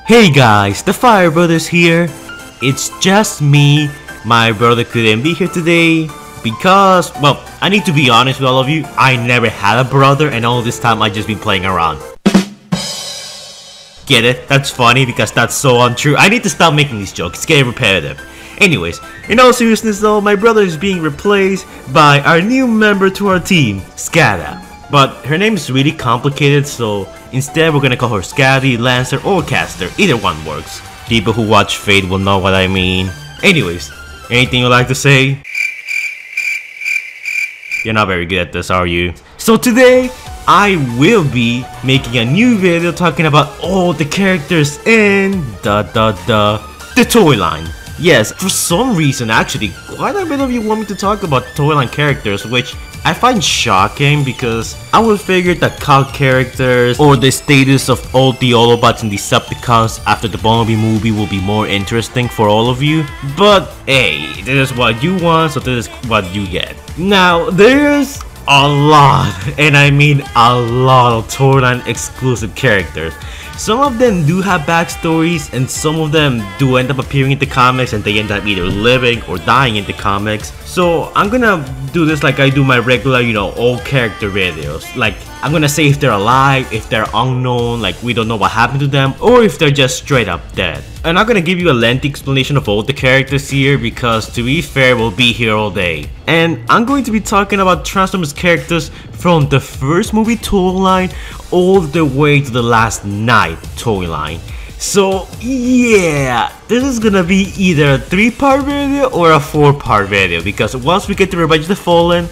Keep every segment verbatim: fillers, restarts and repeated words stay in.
Hey guys, the Fire Brothers here. It's just me. My brother couldn't be here today because, well, I need to be honest with all of you. I never had a brother and all this time I just been playing around. Get it? That's funny because that's so untrue. I need to stop making these jokes. It's getting repetitive. Anyways, in all seriousness though, my brother is being replaced by our new member to our team, Scada. But her name is really complicated, so instead we're gonna call her Scatty, Lancer, or Caster. Either one works. People who watch Fate will know what I mean. Anyways, anything you'd like to say? You're not very good at this, are you? So today, I will be making a new video talking about all the characters in da da da the toy line. Yes, for some reason actually, quite a bit of you want me to talk about toy line characters, which I find shocking because I would figure that C O D characters or the status of all the Autobots and Decepticons after the Bumblebee movie will be more interesting for all of you. But hey, this is what you want, so this is what you get. Now, there's a lot, and I mean a lot of toy line exclusive characters. Some of them do have backstories, and some of them do end up appearing in the comics and they end up either living or dying in the comics. So I'm gonna do this like I do my regular, you know, old character videos. Like, I'm gonna say if they're alive, if they're unknown, like we don't know what happened to them, or if they're just straight up dead. I'm not gonna give you a lengthy explanation of all the characters here because, to be fair, we'll be here all day. And I'm going to be talking about Transformers characters from the first movie toy line all the way to the last night toy line. So yeah, this is gonna be either a three part video or a four part video because once we get to Revenge of the Fallen,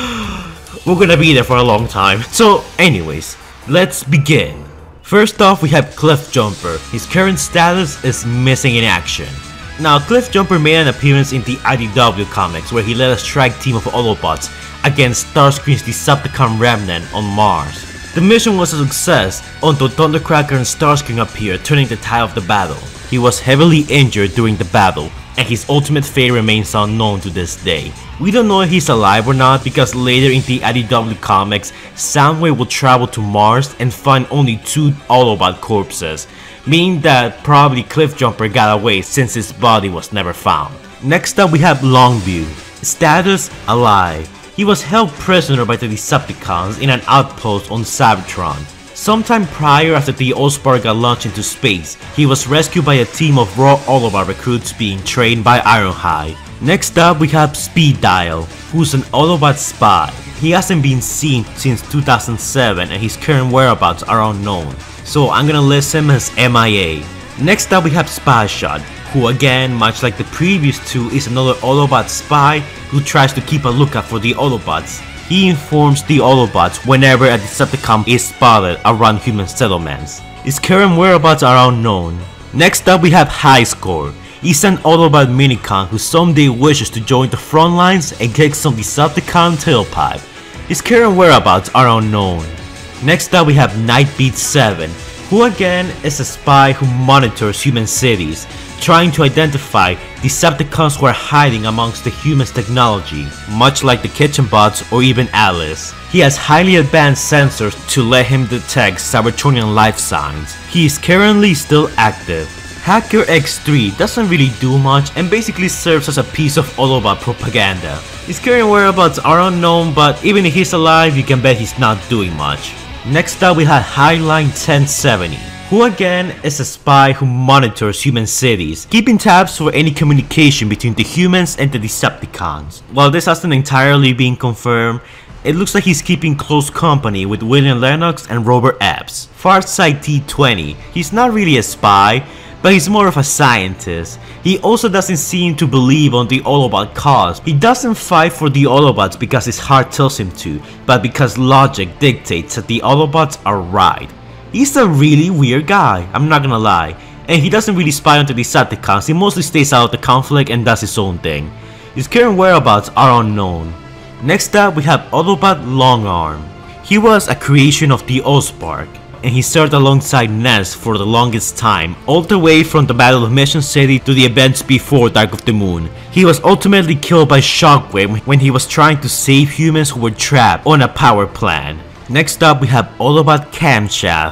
we're gonna be there for a long time. So anyways, let's begin. First off, we have Cliffjumper. His current status is missing in action. Now, Cliffjumper made an appearance in the I D W comics where he led a strike team of Autobots against Starscream's Decepticon remnant on Mars. The mission was a success until Thundercracker and Starscream appeared, turning the tide of the battle. He was heavily injured during the battle, and his ultimate fate remains unknown to this day. We don't know if he's alive or not because later in the I D W comics, Soundwave will travel to Mars and find only two Autobot corpses, meaning that probably Cliffjumper got away since his body was never found. Next up we have Longview. Status: alive. He was held prisoner by the Decepticons in an outpost on Cybertron. Sometime prior, after the Allspark got launched into space, he was rescued by a team of raw Autobot recruits being trained by Ironhide. Next up we have Speed Dial, who's an Autobot spy. He hasn't been seen since two thousand seven and his current whereabouts are unknown, so I'm gonna list him as M I A. Next up we have Spyshot, who again, much like the previous two, is another Autobot spy who tries to keep a lookout for the Autobots. He informs the Autobots whenever a Decepticon is spotted around human settlements. His current whereabouts are unknown. Next up we have Highscore. He's an Autobot minicon who someday wishes to join the front lines and kick some Decepticon tailpipe. His current whereabouts are unknown. Next up we have Nightbeat seven, who again is a spy who monitors human cities, trying to identify Decepticons who are hiding amongst the humans' technology, much like the Kitchen Bots or even Alice. He has highly advanced sensors to let him detect Cybertronian life signs. He is currently still active. Hacker X three doesn't really do much and basically serves as a piece of Autobot propaganda. His current whereabouts are unknown, but even if he's alive, you can bet he's not doing much. Next up we have Highline ten seventy, who again is a spy who monitors human cities, keeping tabs for any communication between the humans and the Decepticons. While this hasn't entirely been confirmed, it looks like he's keeping close company with William Lennox and Robert Epps. Farsight T twenty, he's not really a spy, but he's more of a scientist. He also doesn't seem to believe on the Autobot cause. He doesn't fight for the Autobots because his heart tells him to, but because logic dictates that the Autobots are right. He's a really weird guy, I'm not gonna lie, and he doesn't really spy on the Decepticons. He mostly stays out of the conflict and does his own thing. His current whereabouts are unknown. Next up we have Autobot Longarm. He was a creation of the Allspark, and he served alongside Ness for the longest time, all the way from the Battle of Mission City to the events before Dark of the Moon. He was ultimately killed by Shockwave when he was trying to save humans who were trapped on a power plant. Next up we have Autobot Camshaft.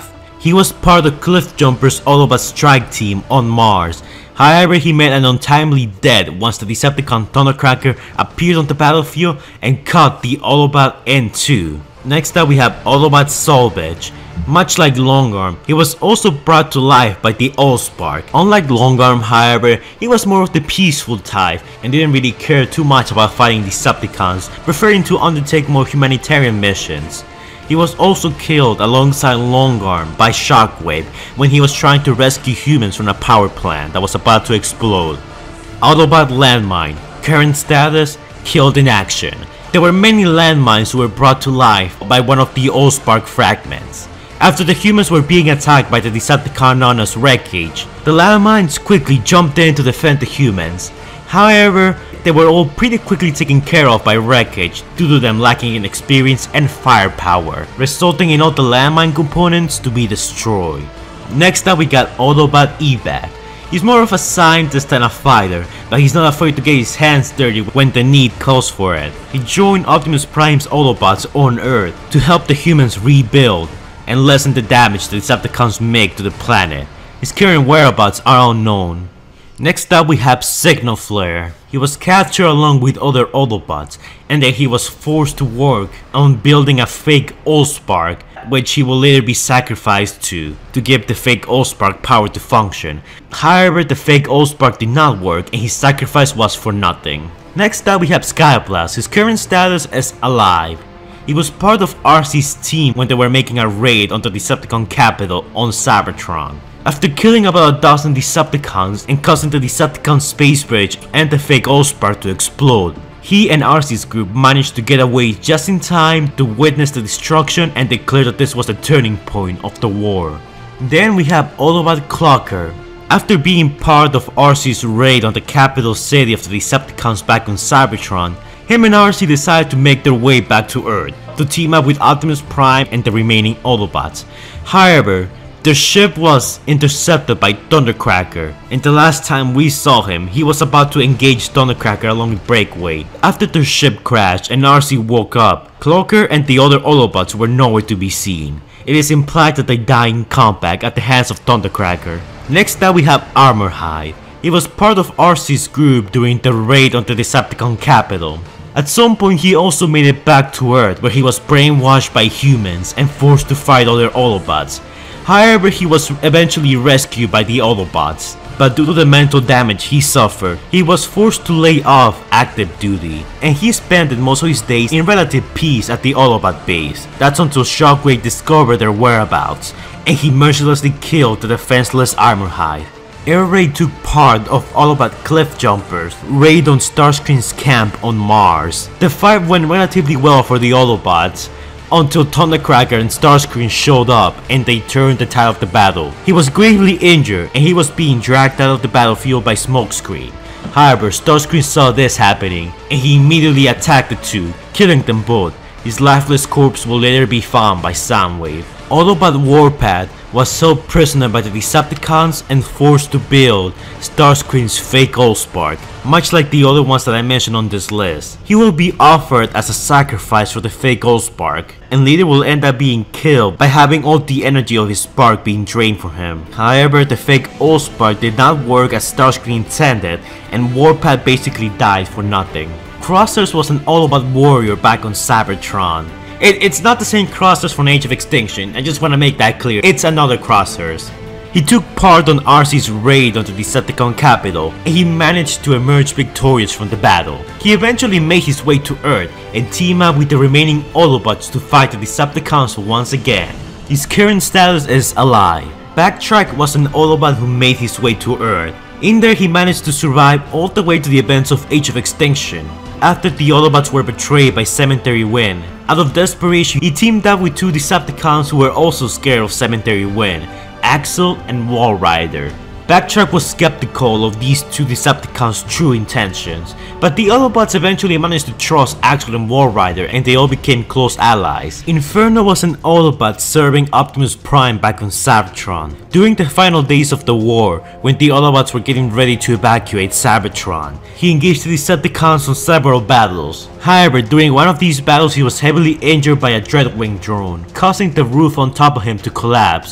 He was part of Cliffjumper's Autobot strike team on Mars. However, he met an untimely death once the Decepticon Thundercracker appeared on the battlefield and cut the Autobot in two. Next up we have Autobot Salvage. Much like Longarm, he was also brought to life by the Allspark. Unlike Longarm, however, he was more of the peaceful type and didn't really care too much about fighting Decepticons, preferring to undertake more humanitarian missions. He was also killed alongside Longarm by Shockwave when he was trying to rescue humans from a power plant that was about to explode. Autobot Landmine. Current status: killed in action. There were many landmines who were brought to life by one of the Allspark fragments. After the humans were being attacked by the Decepticon known as Wreckage, the landmines quickly jumped in to defend the humans. However, they were all pretty quickly taken care of by Wreckage due to them lacking in experience and firepower, resulting in all the landmine components to be destroyed. Next up we got Autobot Evac. He's more of a scientist than a fighter, but he's not afraid to get his hands dirty when the need calls for it. He joined Optimus Prime's Autobots on Earth to help the humans rebuild and lessen the damage the Decepticons make to the planet. His current whereabouts are unknown. Next up we have Signal Flare. He was captured along with other Autobots, and then he was forced to work on building a fake Allspark, which he will later be sacrificed to, to give the fake Allspark power to function. However, the fake Allspark did not work and his sacrifice was for nothing. Next up we have Skyblast. His current status is alive. He was part of R C's team when they were making a raid on the Decepticon capital on Cybertron. After killing about a dozen Decepticons and causing the Decepticon space bridge and the fake Allspark to explode, he and R C's group managed to get away just in time to witness the destruction and declare that this was the turning point of the war. Then we have Autobot Clocker. After being part of R C's raid on the capital city of the Decepticons back on Cybertron, him and R C decided to make their way back to Earth to team up with Optimus Prime and the remaining Autobots. However, their ship was intercepted by Thundercracker, and the last time we saw him, he was about to engage Thundercracker along with Breakaway. After their ship crashed and R C woke up, Clocker and the other Autobots were nowhere to be seen. It is implied that they died in combat at the hands of Thundercracker. Next up we have Armorhide. He was part of R C's group during the raid on the Decepticon capital. At some point he also made it back to Earth where he was brainwashed by humans and forced to fight other Autobots. However, he was eventually rescued by the Autobots, but due to the mental damage he suffered, he was forced to lay off active duty, and he spent most of his days in relative peace at the Autobot base. That's until Shockwave discovered their whereabouts, and he mercilessly killed the defenseless Armorhide. Air Raid took part of Autobot Cliffjumpers' raid on Starscream's camp on Mars. The fight went relatively well for the Autobots, until Thundercracker and Starscream showed up and they turned the tide of the battle. He was gravely injured and he was being dragged out of the battlefield by Smokescreen. However, Starscream saw this happening and he immediately attacked the two, killing them both. His lifeless corpse will later be found by Soundwave. Autobot Warpath was held prisoner by the Decepticons and forced to build Starscream's fake Allspark, much like the other ones that I mentioned on this list. He will be offered as a sacrifice for the fake Allspark, and later will end up being killed by having all the energy of his spark being drained from him. However, the fake Allspark did not work as Starscream intended, and Warpath basically died for nothing. Crossers was an Autobot warrior back on Cybertron. It, it's not the same Crossers from Age of Extinction, I just want to make that clear. It's another Crossers. He took part on R C's raid on the Decepticon capital, and he managed to emerge victorious from the battle. He eventually made his way to Earth and teamed up with the remaining Autobots to fight the Decepticons once again. His current status is alive. Backtrack was an Autobot who made his way to Earth. In there he managed to survive all the way to the events of Age of Extinction. After the Autobots were betrayed by Cemetery Wind, out of desperation he teamed up with two Decepticons who were also scared of Cemetery Wind, Axel and Walrider. Backtrack was skeptical of these two Decepticons' true intentions, but the Autobots eventually managed to trust Axel and Walrider and they all became close allies. Inferno was an Autobot serving Optimus Prime back on Cybertron. During the final days of the war, when the Autobots were getting ready to evacuate Cybertron, he engaged the Decepticons on several battles. However, during one of these battles he was heavily injured by a Dreadwing drone, causing the roof on top of him to collapse.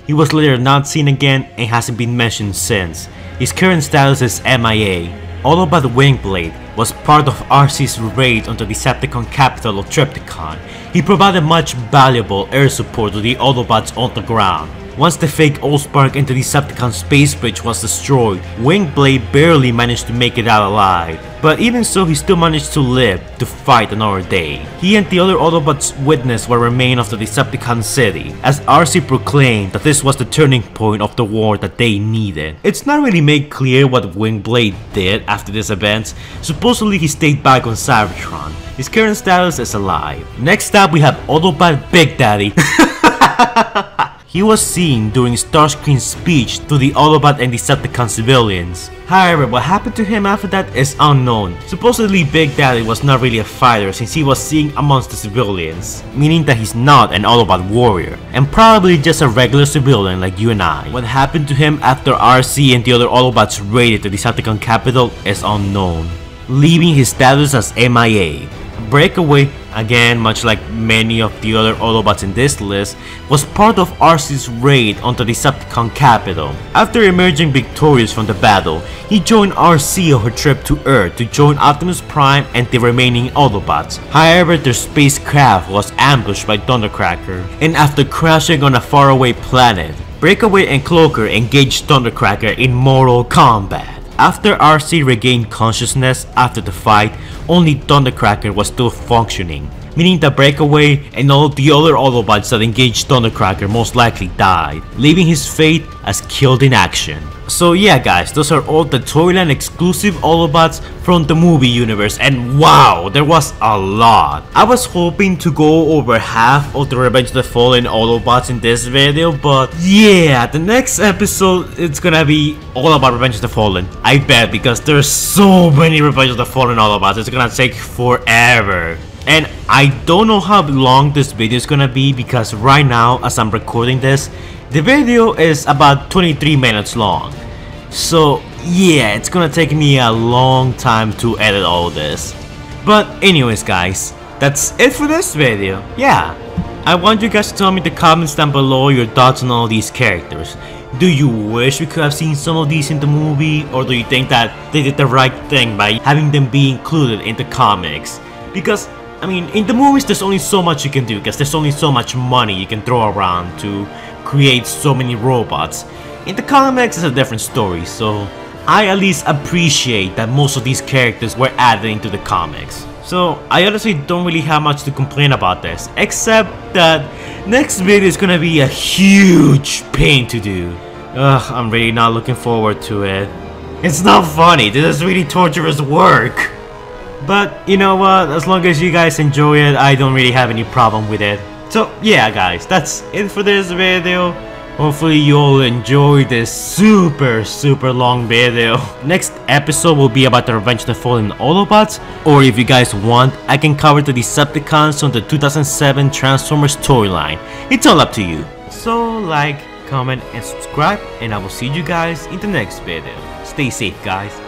He was later not seen again and hasn't been mentioned since. His current status is M I A. Autobot Wingblade was part of R C's raid on the Decepticon capital of Trypticon. He provided much valuable air support to the Autobots on the ground. Once the fake Allspark into Decepticon space bridge was destroyed, Wingblade barely managed to make it out alive. But even so, he still managed to live to fight another day. He and the other Autobots witnessed what remained of the Decepticon city, as R C proclaimed that this was the turning point of the war that they needed. It's not really made clear what Wingblade did after this event. Supposedly he stayed back on Cybertron. His current status is alive. Next up we have Autobot Big Daddy. He was seen during Starscream's speech to the Autobot and Decepticon civilians. However, what happened to him after that is unknown. Supposedly Big Daddy was not really a fighter since he was seen amongst the civilians, meaning that he's not an Autobot warrior, and probably just a regular civilian like you and I. What happened to him after R C and the other Autobots raided the Decepticon capital is unknown, leaving his status as M I A. Breakaway, again much like many of the other Autobots in this list, was part of R C's raid on the Decepticon capital. After emerging victorious from the battle, he joined R C on her trip to Earth to join Optimus Prime and the remaining Autobots. However, their spacecraft was ambushed by Thundercracker, and after crashing on a faraway planet, Breakaway and Cloaker engaged Thundercracker in mortal combat. After R C regained consciousness after the fight, only Thundercracker was still functioning, meaning that Breakaway and all the other Autobots that engaged Thundercracker most likely died, leaving his fate as killed in action. So yeah guys, those are all the Toyland exclusive Autobots from the movie universe, and wow, there was a lot. I was hoping to go over half of the Revenge of the Fallen Autobots in this video, but yeah, the next episode it's gonna be all about Revenge of the Fallen. I bet, because there's so many Revenge of the Fallen Autobots, it's gonna take forever. And I don't know how long this video is gonna be, because right now as I'm recording this, the video is about twenty-three minutes long. So yeah, it's gonna take me a long time to edit all this. But anyways guys, that's it for this video. Yeah, I want you guys to tell me in the comments down below your thoughts on all these characters. Do you wish we could have seen some of these in the movie, or do you think that they did the right thing by having them be included in the comics? Because I mean, in the movies there's only so much you can do, because there's only so much money you can throw around to create so many robots. In the comics it's a different story, so I at least appreciate that most of these characters were added into the comics. So I honestly don't really have much to complain about this, except that next video is gonna be a huge pain to do. Ugh, I'm really not looking forward to it. It's not funny, this is really torturous work. But you know what, as long as you guys enjoy it, I don't really have any problem with it. So yeah guys, that's it for this video. Hopefully you all enjoyed this super super long video. Next episode will be about the Revenge of the Fallen Autobots, or if you guys want, I can cover the Decepticons on the two thousand seven Transformers toy line. It's all up to you. So like, comment and subscribe, and I will see you guys in the next video. Stay safe guys.